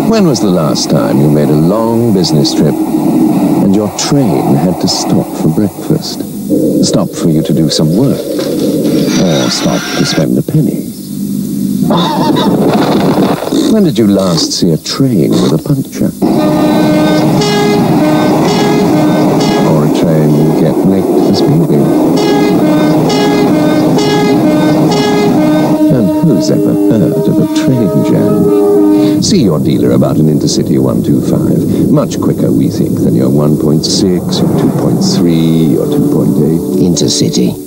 When was the last time you made a long business trip and your train had to stop for breakfast? Stop for you to do some work? Or stop to spend a penny? When did you last see a train with a puncture? Or a train get nicked for speeding? And who's ever heard of a train jam? See your dealer about an Intercity 125. Much quicker, we think, than your 1.6, your 2.3, or 2.8. Intercity.